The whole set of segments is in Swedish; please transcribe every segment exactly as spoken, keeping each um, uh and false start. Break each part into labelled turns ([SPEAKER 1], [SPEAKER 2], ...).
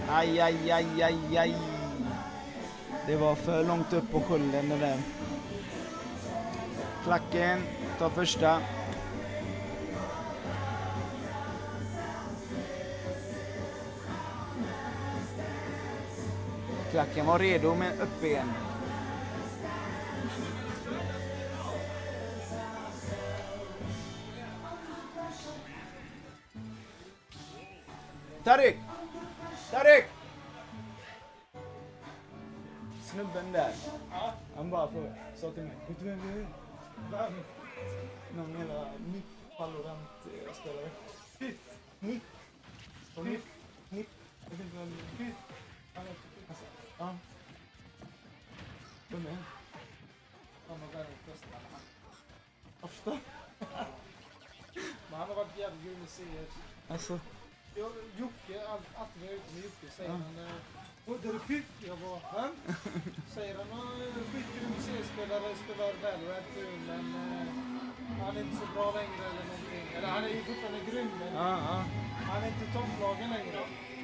[SPEAKER 1] Aj, aj, aj, aj, aj. Det var för långt upp på skölden det där. Klacken tar första. Klacken var redo med upp igen. Tarik! Tarik! Snubben där. Ja. Han bara för, sa till mig. Vet du vem det är? Vem? Någon jävla Nipp Valorant-spelare. Nipp. Nipp. Och Nipp. Nipp. Jag vet inte vem det är. Nipp. Alltså, ja. Vem är han? Han har världens bästa. Ofta.
[SPEAKER 2] Men han har varit jävligt grym i C S.
[SPEAKER 1] Alltså.
[SPEAKER 2] Jag, Jocke, allt, allt vi är ute med Jocke, säger ja. han Åh, det är piff. Jag bara, vem? Säger han, skitgrym C S-spelare, spelar Valorant nu, men uh, han är inte så bra längre eller någonting. Eller han är ju fortfarande grym, men
[SPEAKER 1] ja, ja.
[SPEAKER 2] han är inte i topplagen längre.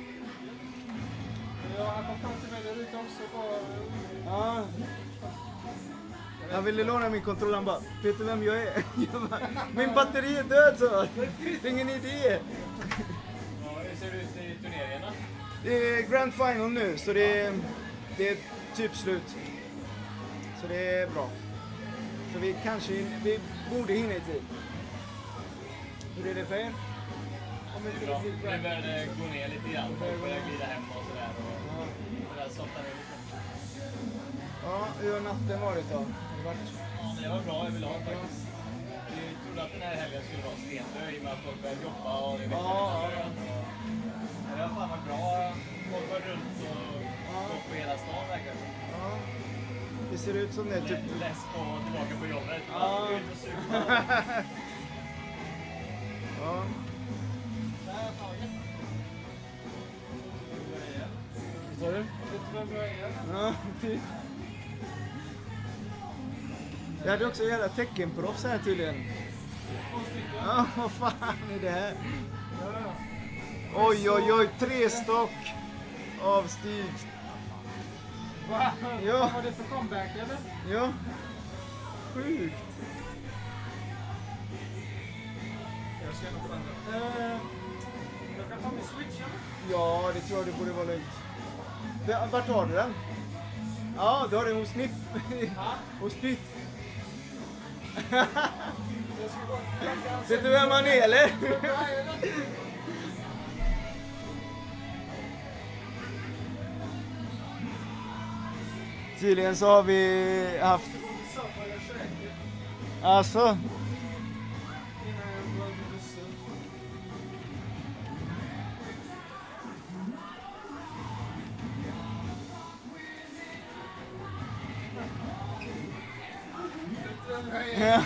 [SPEAKER 2] Ja, han kom fram till mig där ute också bara...
[SPEAKER 1] Ja. Han ville låna min kontroll, han bara, vet du vem jag är? Jag bara, min batteri är död, så det är ingen idé.
[SPEAKER 3] Hur ser det ut i turneringarna?
[SPEAKER 1] Det är Grand Final nu, så det är, det är typ slut. Så det är bra. Så vi kanske, vi borde hinna i tid. Hur är det för er?
[SPEAKER 3] Om det bra. Vi började gå ner lite grann, folk började glida hem och sådär. Och det där softar ner lite.
[SPEAKER 1] Ja, hur har natten varit då? Har det varit?
[SPEAKER 3] Ja, det var bra överlag faktiskt. Vi trodde att den här helgen skulle vara stendö i och med att folk började jobba och det vet
[SPEAKER 1] ja,
[SPEAKER 3] ja. Det har fan varit bra. Folk var runt och ja. Gått på hela stan verkligen.
[SPEAKER 1] Ja. Det ser ut som det typ...
[SPEAKER 3] Less på att tillbaka på jobbet.
[SPEAKER 1] Ja.
[SPEAKER 3] Ut och supa.
[SPEAKER 1] Ja. Vad sa du?
[SPEAKER 2] Vet du vem jag är?
[SPEAKER 1] Ja, typ. Jag hade också jävla teckenproffs här tydligen. Ja, vad fan är det här? Oj, oj, oj, tre stock av Stig.
[SPEAKER 2] Va?
[SPEAKER 1] Ja.
[SPEAKER 2] Vad var det för comeback eller?
[SPEAKER 1] Ja, sjukt.
[SPEAKER 2] Jag ska nog fan uh, jag kan ta min switch eller?
[SPEAKER 1] Ja, det tror jag det borde vara lugnt. Det, vart har du den? Ja, du har den hos Nipp. Hos Piff. Vet du vem han är eller? Tydligen så har vi haft... Alltså... Ja.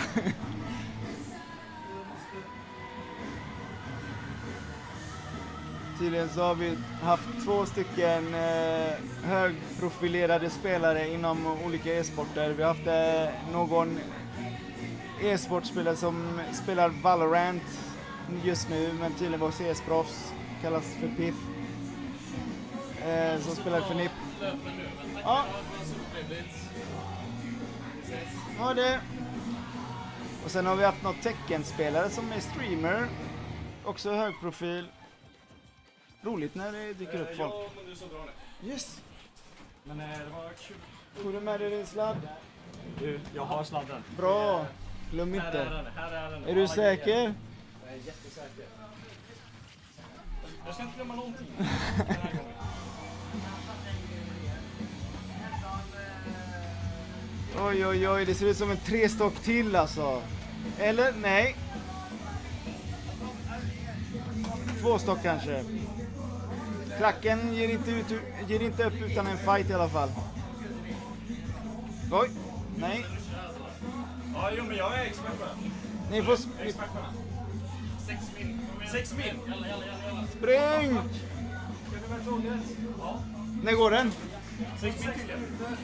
[SPEAKER 1] Tydligen så har vi haft två stycken eh, högprofilerade spelare inom olika e-sporter. Vi har haft eh, någon e-sportspelare som spelar Valorant just nu, men tydligen var C S-proffs, kallas för Piff. Eh, som spelar för Nipp. Ja. Ja, det. Och sen har vi haft något teckenspelare som är streamer. Också hög profil. Roligt när det dyker upp folk.
[SPEAKER 3] Ja, men du så drar det.
[SPEAKER 1] Yes.
[SPEAKER 3] Men det var kul.
[SPEAKER 1] Får du med dig din sladd?
[SPEAKER 3] Du, jag har sladden.
[SPEAKER 1] Bra. Glöm
[SPEAKER 3] Här är
[SPEAKER 1] inte.
[SPEAKER 3] den, här är den.
[SPEAKER 1] Är du säker?
[SPEAKER 3] Jag är jättesäker. Jag ska inte glömma någonting den här gången.
[SPEAKER 1] Oj, oj, oj. Det ser ut som en tre stock till alltså. Eller? Nej. Två stock kanske. Klacken ger inte, ut, ger inte upp utan en fight i alla fall. Oj. Nej.
[SPEAKER 3] Ja, jo, men jag är expert på den.
[SPEAKER 1] Ni får...
[SPEAKER 3] Jag är expert på den. Sex min. Sex min. Jalla, jalla, jalla.
[SPEAKER 1] Spring!
[SPEAKER 2] Ska du med tåget?
[SPEAKER 3] Ja.
[SPEAKER 1] När går den?
[SPEAKER 3] Sex min till.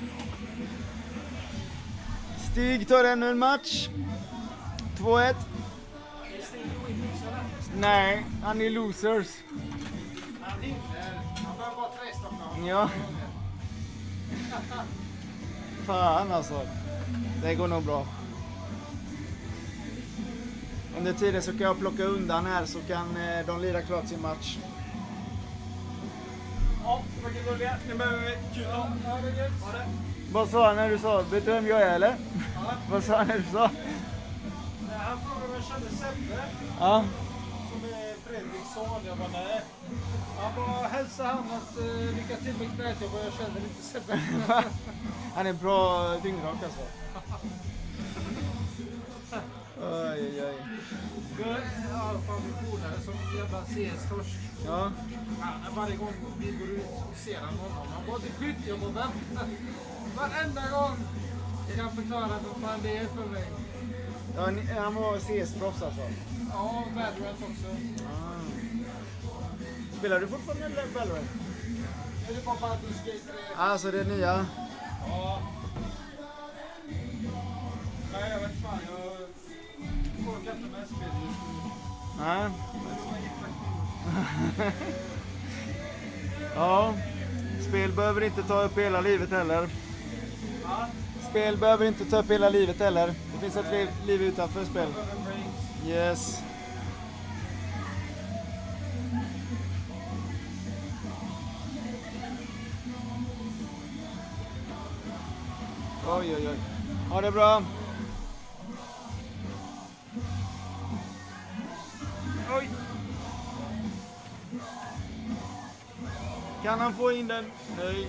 [SPEAKER 1] Stig tar ännu en match. två ett. Nej, han är losers.
[SPEAKER 2] Han hinner. Han behöver bara tre stockar.
[SPEAKER 1] Ja. Fan alltså. Det går nog bra. Under tiden så kan jag plocka undan här så kan eh, de lira klart sin match.
[SPEAKER 3] Ja, vilken början. Nu behöver vi kuta.
[SPEAKER 2] Ja, det är gött.
[SPEAKER 3] Ha det.
[SPEAKER 1] Vad sa han när du sa? Vet du vem jag är eller?
[SPEAKER 2] Ja.
[SPEAKER 1] Vad sa han när du sa?
[SPEAKER 2] Nej, han frågade om jag kände Sebbe.
[SPEAKER 1] Ja.
[SPEAKER 2] Som är Fredriks son. Jag bara nej. Han bara hälsa han att uh, lycka till med knät. Jag bara jag känner inte Sebbe.
[SPEAKER 1] Han är bra dyngrak alltså. Oj, oj, oj.
[SPEAKER 2] Ja, fan min polare som jävla C S-torsk.
[SPEAKER 1] Ja.
[SPEAKER 2] Ja, varje gång vi går ut och ser han honom. Han bara, det är skydd, jag bara, vänta. Varenda gång. Jag kan förklara vad fan det är för mig.
[SPEAKER 1] Ja, ni- han var C S-proffs alltså.
[SPEAKER 2] Ja, Valorant också.
[SPEAKER 1] Ah. Spelar du fortfarande eller Valorant?
[SPEAKER 2] Är det bara Baldur's Gate tre?
[SPEAKER 1] Alltså det är nya.
[SPEAKER 2] Ja. Nej, jag vet fan. Jag orkar inte med spel just nu.
[SPEAKER 1] Nej.
[SPEAKER 2] Det är som en gifta kvinnor.
[SPEAKER 1] Ja. Spel behöver inte ta upp hela livet heller.
[SPEAKER 2] Ja,
[SPEAKER 1] Spel behöver inte ta upp hela livet heller. Det finns ett liv, liv utanför spel.
[SPEAKER 2] jag behöver breaks.
[SPEAKER 1] Yes. Oj, oj, oj. Ha det bra. Oj. Kan han få in den? Nej.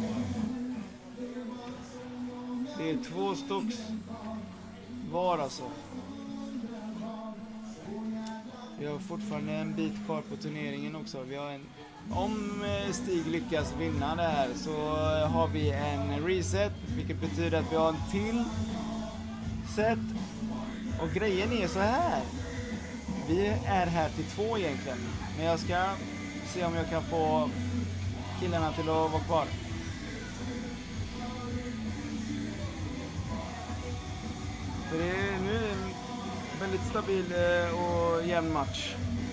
[SPEAKER 1] Det är två stocks var alltså. Vi har fortfarande en bit kvar på turneringen också. Vi har en, om eh, Stig lyckas vinna det här så har vi en reset, vilket betyder att vi har en till set. Och grejen är så här. Vi är här till två egentligen. Men jag ska se om jag kan få killarna till att vara kvar. För det är nu en väldigt stabil eh, och jämn match.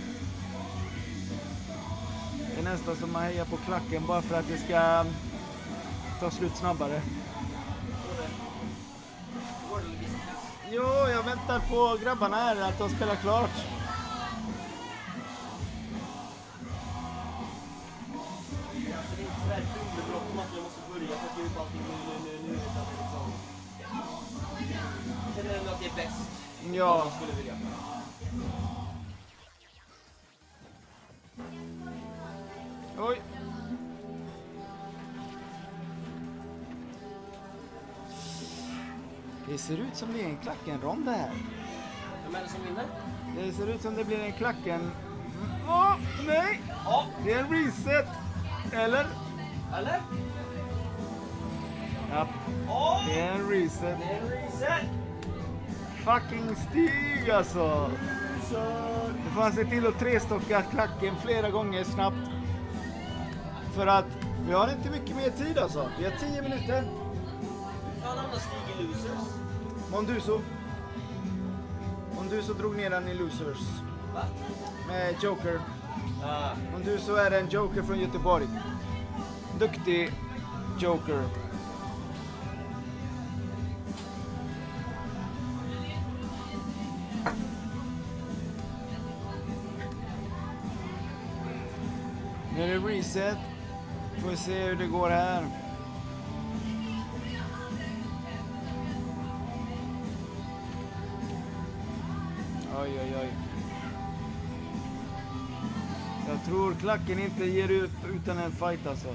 [SPEAKER 1] Det är nästan som att heja på klacken bara för att det ska ta slut snabbare. Jo, jag väntar på grabbarna här att de spelar klart.
[SPEAKER 4] Alltså det är inte sådär underbråttom att jag måste börja för att jag upp allting nu, nu, nu, nu. Utan det är liksom... Jag känner ändå att det är bäst.
[SPEAKER 1] Ja.
[SPEAKER 4] Om jag skulle vilja.
[SPEAKER 1] Oj. Det ser ut som det är en klackenrond det här.
[SPEAKER 4] Vem är det som vinner?
[SPEAKER 1] Det ser ut som det blir en klacken... Åh, nej!
[SPEAKER 4] Ja,
[SPEAKER 1] Det är en reset! Eller?
[SPEAKER 4] eller?
[SPEAKER 1] Ja,
[SPEAKER 4] Ja,
[SPEAKER 1] det är en reset.
[SPEAKER 4] det är en reset.
[SPEAKER 1] Fucking Stig alltså! Nu får han se till att trestocka klacken flera gånger snabbt. För att vi har inte mycket mer tid alltså. Vi har tio minuter.
[SPEAKER 4] Hur fan hamnar Stig i losers?
[SPEAKER 1] Monduso. Monduso drog ner den i losers.
[SPEAKER 4] Va?
[SPEAKER 1] Med Joker.
[SPEAKER 4] Ah,
[SPEAKER 1] Monduso är en Joker från Göteborg. Duktig Joker. Nu är det reset. Får vi se hur det går här. Oj, oj, oj. Jag tror klacken inte ger ut utan en fight alltså.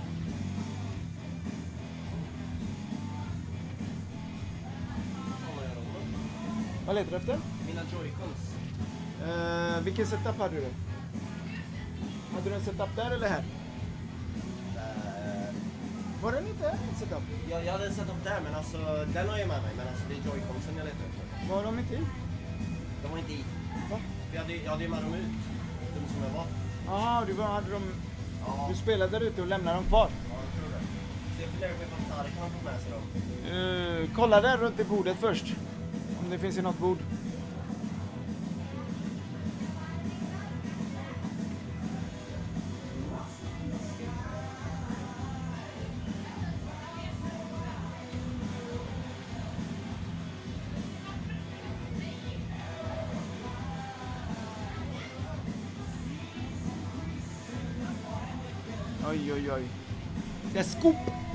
[SPEAKER 4] vad man gör då?
[SPEAKER 1] Vad letar du efter?
[SPEAKER 4] Mina joycons.
[SPEAKER 1] Uh, vilken setup hade du? Hade du en setup där eller här?
[SPEAKER 4] Eh,
[SPEAKER 1] Var den inte en setup?
[SPEAKER 4] jag, jag hade sett upp där, men alltså den har jag med mig. Men alltså det är joyconsen jag letar efter.
[SPEAKER 1] Var de inte i?
[SPEAKER 4] De var inte i.
[SPEAKER 1] Va?
[SPEAKER 4] Jag hade, jag hade ju med dem ut. De som jag var.
[SPEAKER 1] Jaha, du var, hade dem...
[SPEAKER 4] Ja,
[SPEAKER 1] Du spelade där ute och lämnade dem kvar.
[SPEAKER 4] ja jag tror det. Så jag funderar på ifall Tarek kan ha fått med sig dem.
[SPEAKER 1] Uh, kolla där runt i bordet först. Om det finns i något bord. Oj, oj, oj. Det är skop!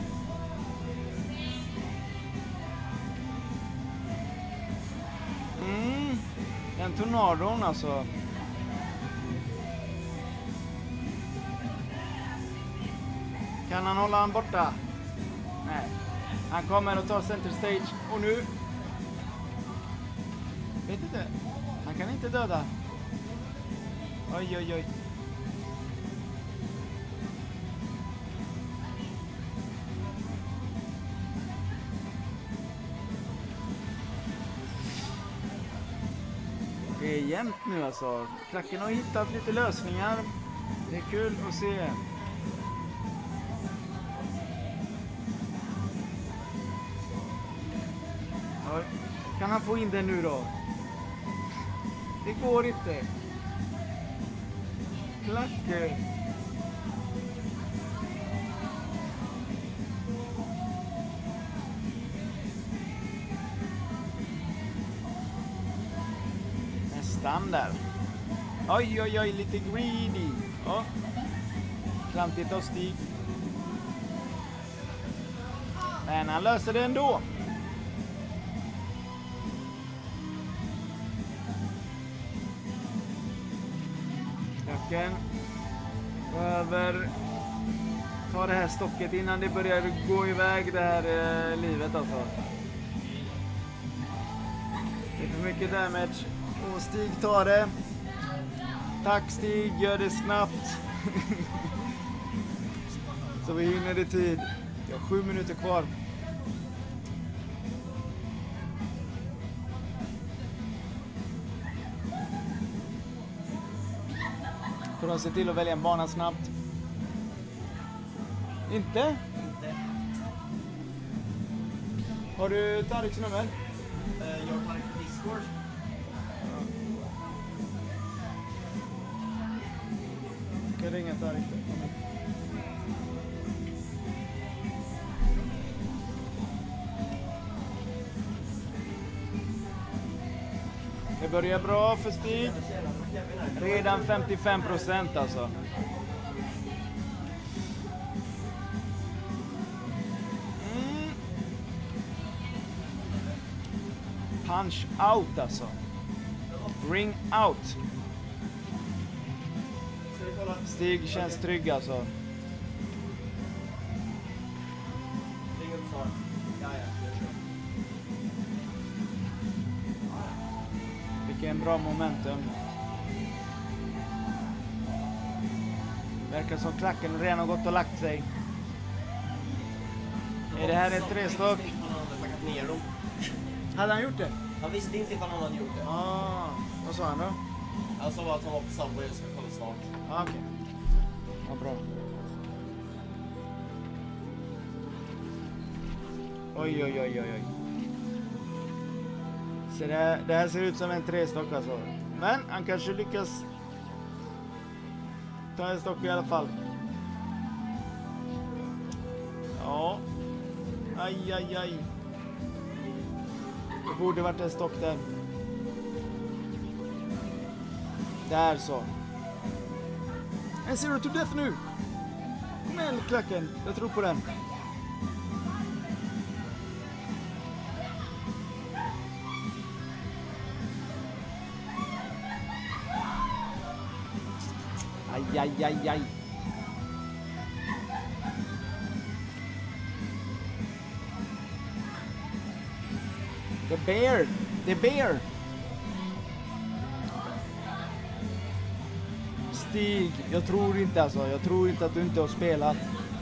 [SPEAKER 1] Mm. Den tornadon alltså. Kan han hålla han borta? Nej. Han kommer och tar center stage. Och nu... Vet inte. Han kan inte döda. Oj, oj, oj. Det är jämnt nu alltså. Klacken har hittat lite lösningar. Det är kul att se. Ja, kan han få in den nu då? Det går inte. Klacken. Nästan där. Oj, oj, oj, lite greedy. Ja. Klantigt av Stig. Men han löser det ändå. Klacken behöver ta det här stocket innan det börjar gå iväg det här eh, livet alltså. Det är för mycket damage. Och Stig tar det. Tack Stig, gör det snabbt. Så vi hinner i tid. Vi har sju minuter kvar. Får de se till att välja en bana snabbt? Inte?
[SPEAKER 4] Inte.
[SPEAKER 1] Har du Tariks nummer?
[SPEAKER 4] Eh, Jag tar Discord.
[SPEAKER 1] Ska jag ringa Tarik? Det börjar bra för Stig. Redan femtiofem procent alltså. Mm. Punch out alltså. Ring out. Stig känns trygg alltså.
[SPEAKER 4] Ring upp snart. Ja, ja, jag kör.
[SPEAKER 1] Vilken bra momentum. Verkar som klacken redan har gått och lagt sig. Är det här ett trestock?
[SPEAKER 4] Han hade packat ner dem.
[SPEAKER 1] Hade han gjort det?
[SPEAKER 4] Han visste inte ifall han hade gjort det.
[SPEAKER 1] Ah, vad sa han då?
[SPEAKER 4] Han sa bara att han var på Subway och ska kolla snart.
[SPEAKER 1] Ah, okej. Vad bra. Oj, oj, oj, oj, oj. Så det här, det här ser ut som en trestock alltså. Men han kanske lyckas ta en stock i alla fall. Ja. Aj, aj, aj. Det borde varit en stock där. Där så. En zero to death nu. Kom igen, klacken. Jag tror på den. Aj, aj, aj, aj. The bear. The bear. Stig, jag tror inte alltså. Jag tror inte att du inte har spelat.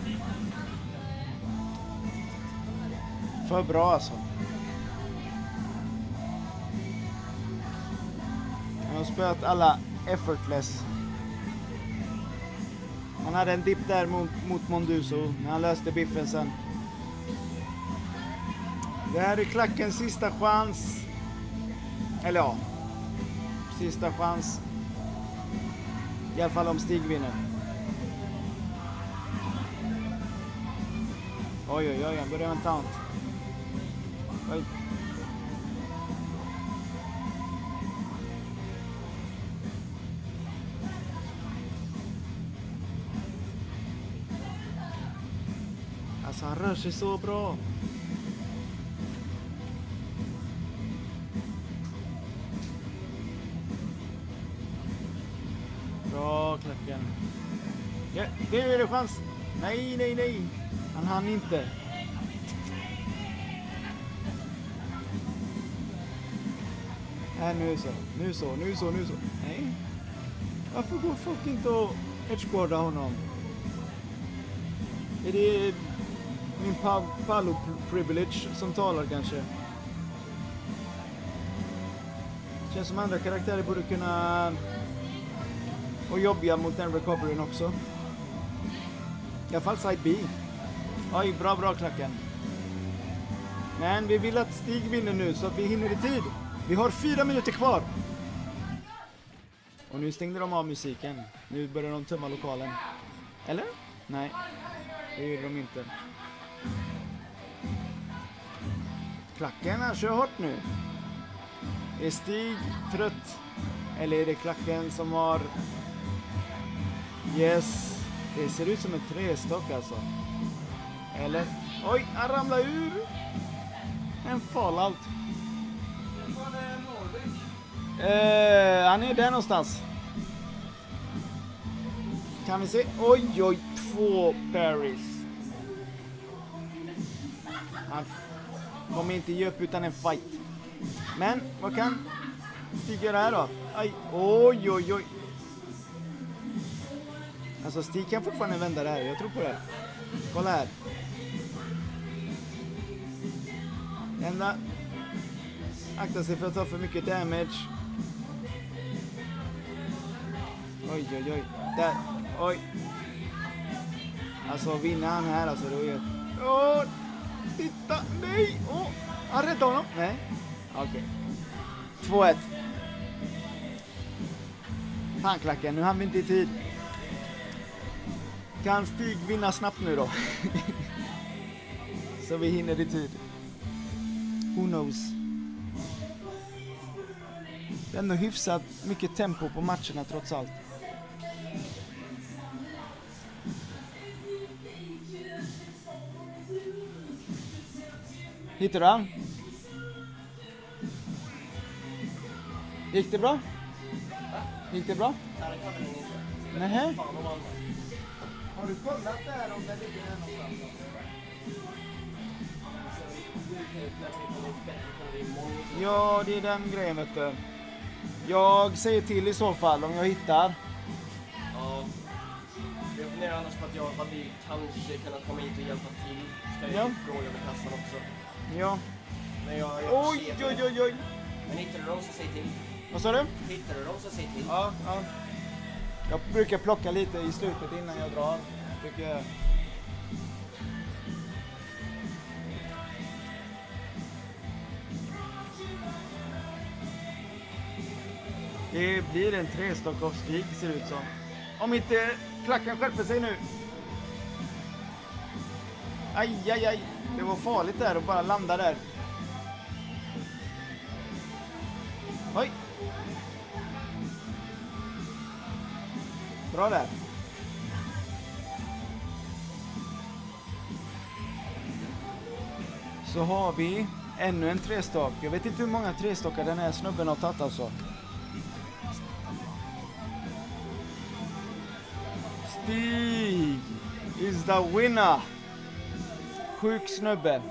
[SPEAKER 1] För bra alltså. Han har spelat alla effortless. Han hade en dipp där mot, mot Monduso, men han löste biffen sen. Det här är klackens sista chans. Eller ja, sista chans. I alla fall om Stig vinner. Oj, oj, oj, han börjar med en taunt. Oj. Alltså han rör sig så bra. Bra Klacken. Ja, det är det chans. Nej, nej, nej. Han hann inte. Äh, nu så. Nu så, nu så, nu så. Nej. Varför går folk inte och edgeguarda honom? Är det min pa Palo privilege som talar kanske? Känns som andra karaktärer borde kunna och jobbiga mot den recoveryn också. I alla fall side B. Oj, bra, bra Klacken. Men vi vill att Stig vinner nu så att vi hinner i tid. Vi har fyra minuter kvar. Och nu stängde de av musiken. Nu börjar de tömma lokalen. Eller? Nej, det gjorde de inte. Klacken här kör hårt nu. Är Stig trött? Eller är det Klacken som har... Yes. Det ser ut som en trästock alltså. Eller? Oj, han ramlar ur. En fallout. Eh, han är där någonstans. Kan vi se? Oj, oj, två Paris. Han kommer inte ge upp utan en fight. Men, vad kan Stig göra här då? Aj, oj, oj, oj. Alltså Stig kan fortfarande vända det här, jag tror på det. Kolla här. Ända. Akta sig för att ta för mycket damage. Oj, oj, oj. Där. Oj. Alltså vinner han här alltså då är... Åh! Titta! Nej! Åh! Han räddade honom. Nej. Okej. Okay. två ett. Fan Klacken, nu har vi inte i tid. Kan Stig vinna snabbt nu då? Så vi hinner i tid. Who knows? Det är ändå hyfsat mycket tempo på matcherna trots allt. Hittar du han? Gick det bra? Gick det bra? Nej. Har du kollat där om det ligger här någonstans? Ja, det är den grejen vet du. Jag säger till i så fall om jag hittar.
[SPEAKER 4] Ja. Jag funderar annars på att jag hade kanske kunnat komma hit och hjälpa till. Ska jag
[SPEAKER 1] Ja.
[SPEAKER 4] fråga med kassan också.
[SPEAKER 1] Ja.
[SPEAKER 4] Men jag, jag
[SPEAKER 1] Oj, oj, oj, oj.
[SPEAKER 4] Men hittar du dem så säg till.
[SPEAKER 1] Vad sa du?
[SPEAKER 4] Hittar du dem så säg till.
[SPEAKER 1] Ja, ja. Jag brukar plocka lite i slutet innan jag drar. Brukar jag... Det blir en trestock av Stig ser det ut som. Om inte Klacken skärper sig nu. Aj, aj, aj. Det var farligt där att bara landa där. Oj. Bra där. Så har vi ännu en trestock. Jag vet inte hur många trestockar den här snubben har tagit alltså. Stig is the winner. Sjuk snubbe.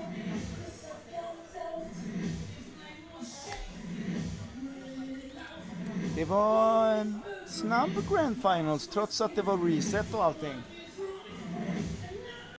[SPEAKER 1] Det var en snabb Grand Finals trots att det var reset och allting.